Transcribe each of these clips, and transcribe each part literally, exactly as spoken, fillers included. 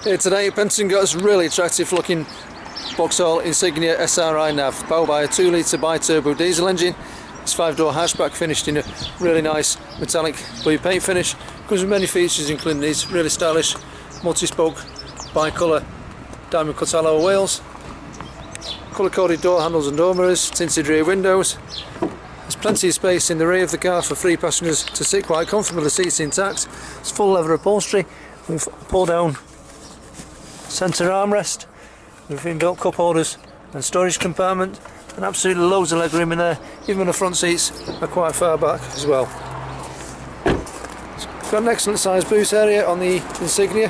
Here today, Pentagon got us really attractive looking Vauxhall Insignia S R I nav, powered by a two litre bi-turbo diesel engine. It's five door hatchback finished in a really nice metallic blue paint finish. Comes with many features including these really stylish multi-spoke bi-colour diamond cut alloy wheels, colour coded door handles and door mirrors, tinted rear windows. There's plenty of space in the rear of the car for three passengers to sit quite comfortably, the seats intact. It's full leather upholstery with pull down centre armrest with inbuilt cup holders and storage compartment, and absolutely loads of leg room in there, even when the front seats are quite far back as well. It's got an excellent sized boot area on the Insignia,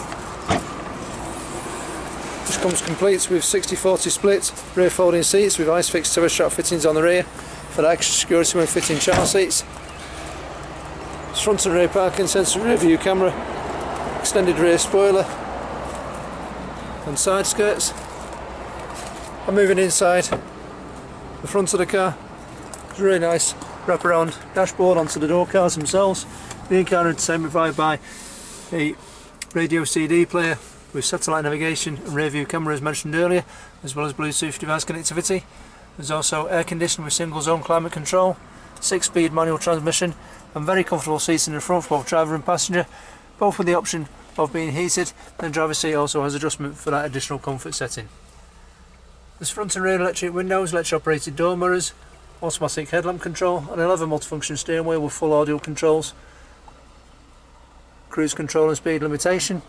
which comes complete with sixty forty split rear folding seats with ice fixed tower strap fittings on the rear for that extra security when fitting child seats. It's front and rear parking sensor, rear view camera, extended rear spoiler and side skirts. I'm moving inside the front of the car. It's a really nice wraparound dashboard onto the door cars themselves. The in-car entertainment provided by a radio C D player with satellite navigation and rear view camera as mentioned earlier, as well as Bluetooth device connectivity. There's also air conditioning with single zone climate control, six speed manual transmission and very comfortable seats in the front for both driver and passenger, both with the option of being heated. Then driver's seat also has adjustment for that additional comfort setting. There's front and rear electric windows, electric operated door mirrors, automatic headlamp control and a leather multifunction steering wheel with full audio controls, cruise control and speed limitation,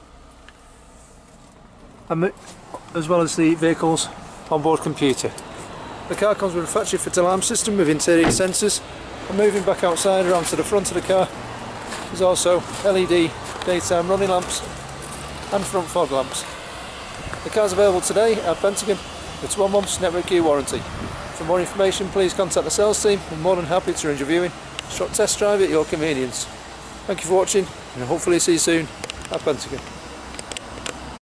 and as well as the vehicle's onboard computer. The car comes with a factory fit alarm system with interior sensors, and moving back outside around to the front of the car there's also L E D daytime running lamps and front fog lamps. The car's available today at Pentagon with twelve months network gear warranty. For more information please contact the sales team. We're more than happy to arrange a viewing, short test drive at your convenience. Thank you for watching and hopefully see you soon at Pentagon.